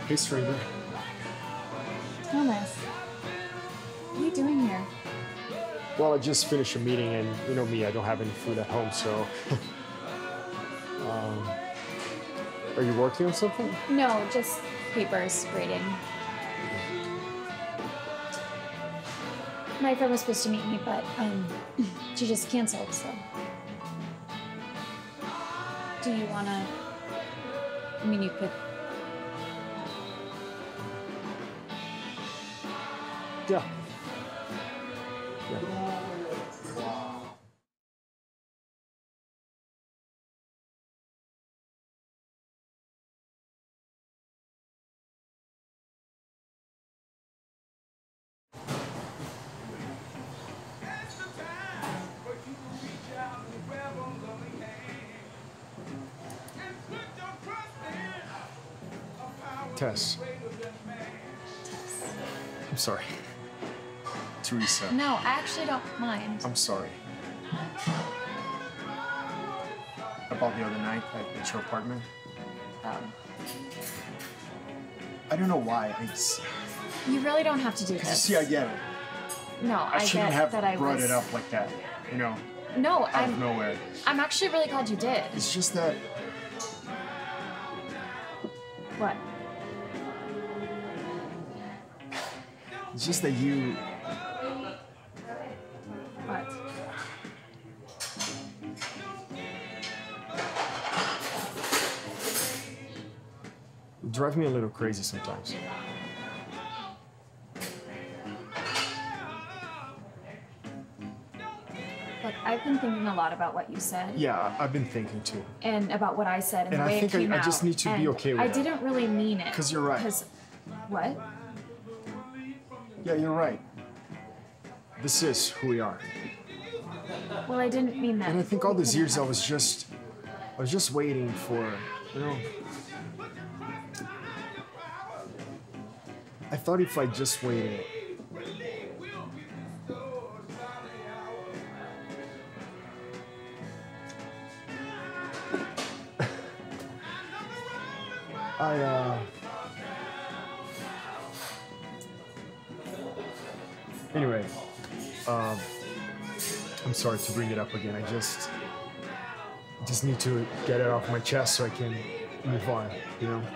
Hey, stranger. Thomas, what are you doing here? Well, I just finished a meeting, and you know me, I don't have any food at home, so. Are you working on something? No, just papers, grading. My friend was supposed to meet me, but she just canceled, so. Do you wanna? I mean, you could. Yeah. Tess. I'm sorry. Teresa. No, I actually don't mind. I'm sorry. About the other night at your apartment. I don't know why. You really don't have to do this. See, I get it. No, I I shouldn't get have that I brought was. it up like that, you know, No, out of nowhere. I'm actually really glad you did. It's just that What? you. What? You drive me a little crazy sometimes. Look, I've been thinking a lot about what you said. Yeah, I've been thinking too. And about what I said and And the I way think it came I out. just need to be okay with I that. didn't really mean it. 'Cause you're right. What? Yeah, you're right. This is who we are. Well, I didn't mean that. And I think all these years I was just waiting for, you know. I thought if I just waited. Anyway, I'm sorry to bring it up again. I just need to get it off my chest so I can move on, you know?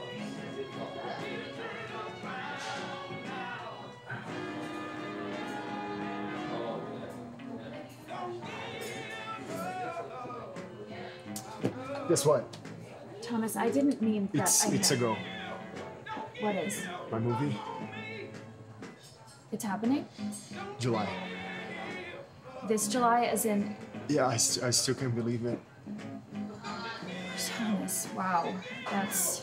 Guess what? Thomas, I didn't mean that. It's a go. What is? My movie, It's happening? July. This July, as in. Yeah, I still can't believe it. Thomas, wow. That's.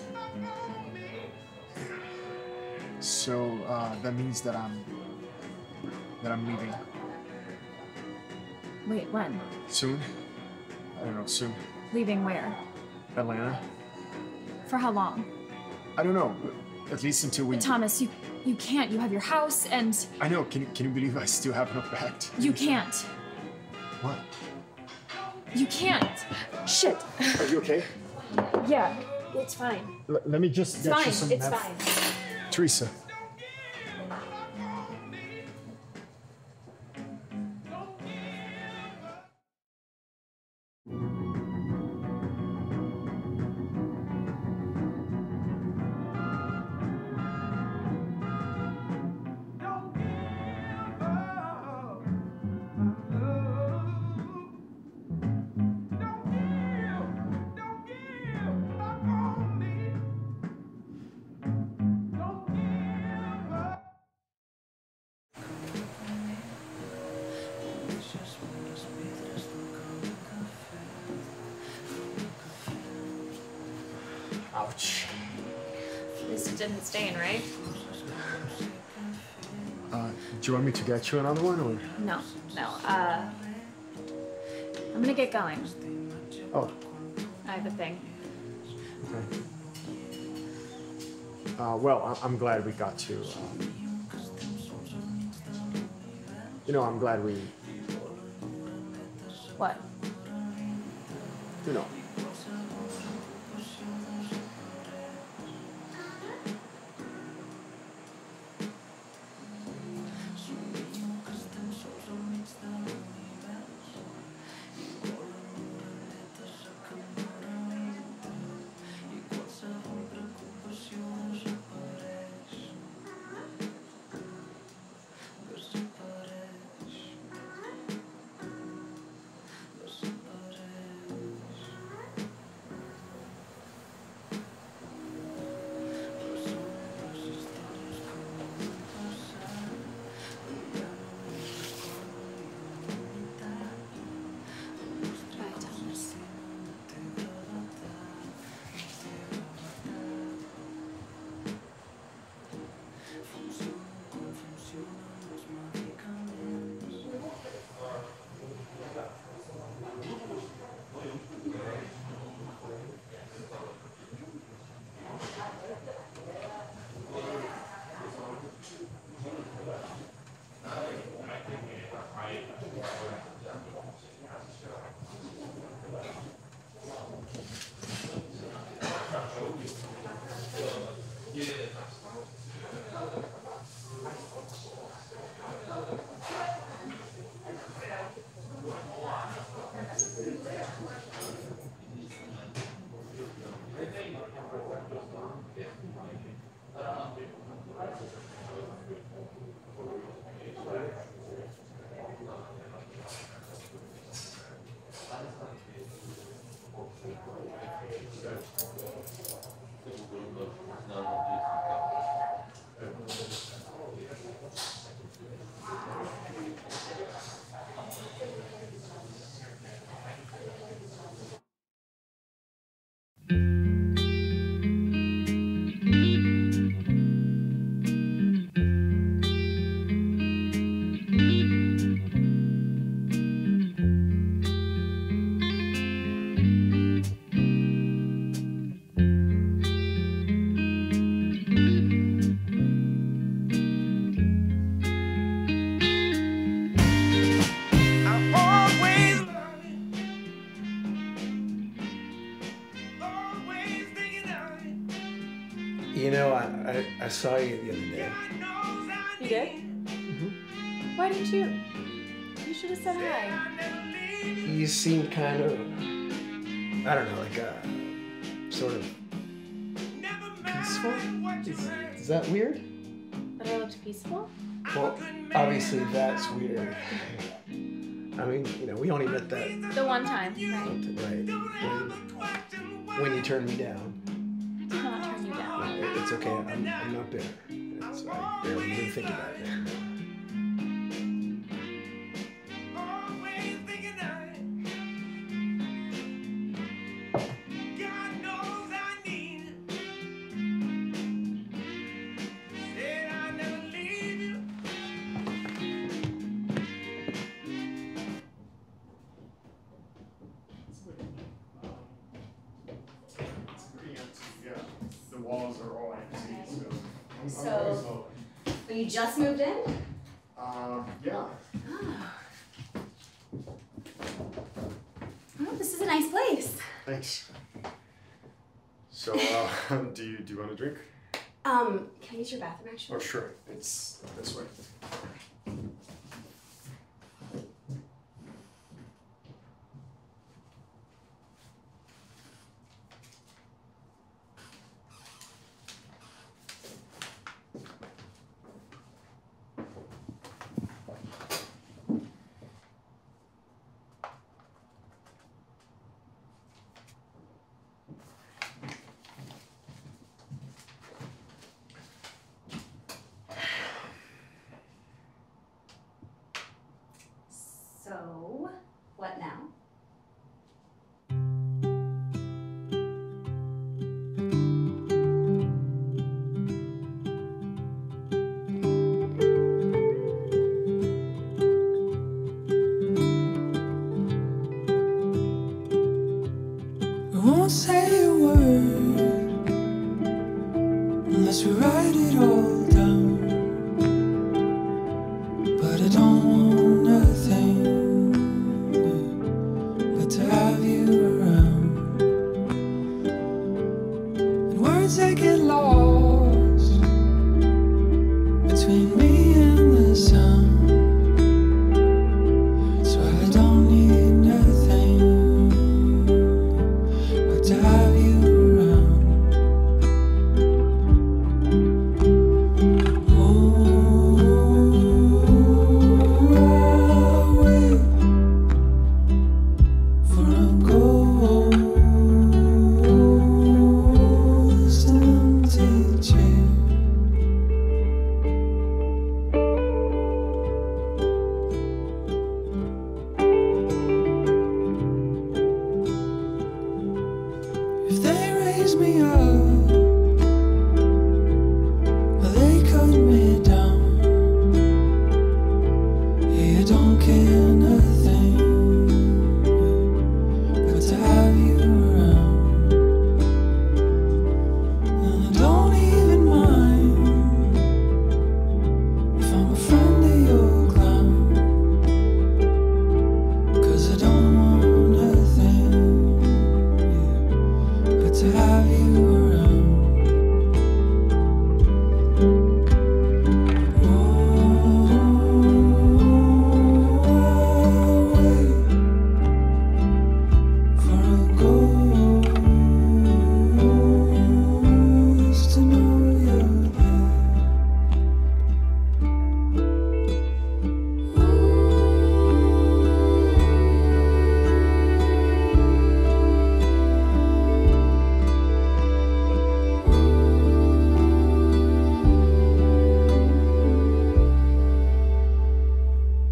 So that means that I'm leaving Wait, when? soon. I don't know, soon. Leaving where? Atlanta. For how long? I don't know. At least until we. Thomas, you can't. You have your house and. I know. Can you believe I still have not packed? You can't. What? You can't. Shit. Are you okay? Yeah, it's fine. Let me just It's get fine. you some. It's fine. Teresa. Ouch. At least it didn't stain, right? Do you want me to get you another one, or? No. I'm gonna get going. Oh. I have a thing. Okay. Well, I'm glad we got to. I'm glad we. What? saw you the other day. You did? Mm-hmm. Why didn't you? You should have said hi. You seemed kind of, I don't know, like sort of peaceful? Is that weird? But I looked peaceful? Well, obviously that's weird. I mean, you know, we only met that The one time, right? right when you turned me down. Did not turn you down. It's okay. I'm not bitter. I barely even think about it. The walls are all empty, so. So, you just moved in? Yeah. Oh, this is a nice place. Thanks. So, do you want a drink? Can I use your bathroom actually? Oh, sure. It's this way. So, what now? I won't say a word unless we write it all down. But I don't want nothing but to have you around. And words that get lost between me and the sound. So I don't need nothing to have you around. Oh, I'll wait for a ghost empty chair. If they raise me up, or they cut me down, yeah, I don't care nothing but to have you around. And I don't even mind if I'm a friend of your clown, 'cause I don't want nothing but to have you around. Oh, I'll wait for a ghost to know you're there.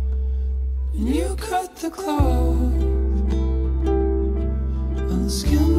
And you cut the cloth on the skin